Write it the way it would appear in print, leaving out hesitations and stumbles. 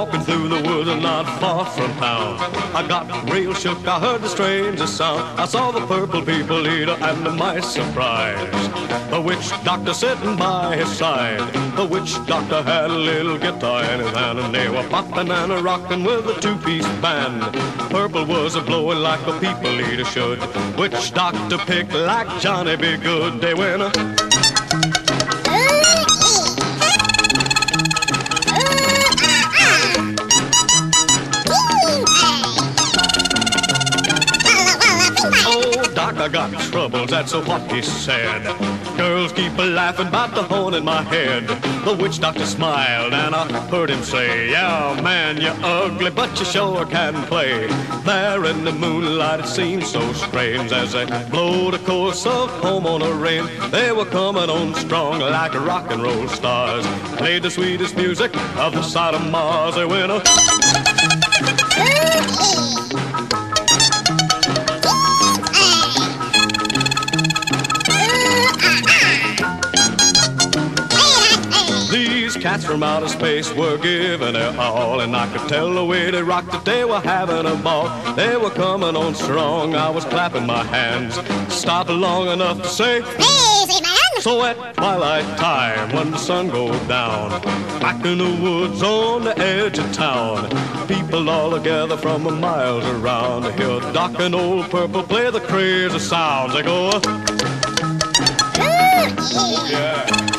walking through the woods and not far from town. I got real shook, I heard the strangest sound. I saw the purple people eater, and to my surprise, the witch doctor sitting by his side. The witch doctor had a little guitar in his hand, and they were popping and a rocking with a two-piece band. Purple was a-blowing like a people eater should. Witch doctor picked like Johnny B. Good. They went I got troubles, that's what he said. Girls keep laughing about the horn in my head. The witch doctor smiled and I heard him say, yeah, man, you're ugly, but you sure can play. There in the moonlight it seemed so strange as they blowed a chorus of Home on a Range. They were coming on strong like rock and roll stars. Played the sweetest music of the side of Mars. They went These cats from outer space were giving their all, and I could tell the way they rocked that they were having a ball. They were coming on strong, I was clapping my hands, stopped long enough to say, easy man! So at twilight time, when the sun goes down, back in the woods on the edge of town, people all together from miles around to hear Doc and old Purple play the crazy sounds. They go, oh yeah.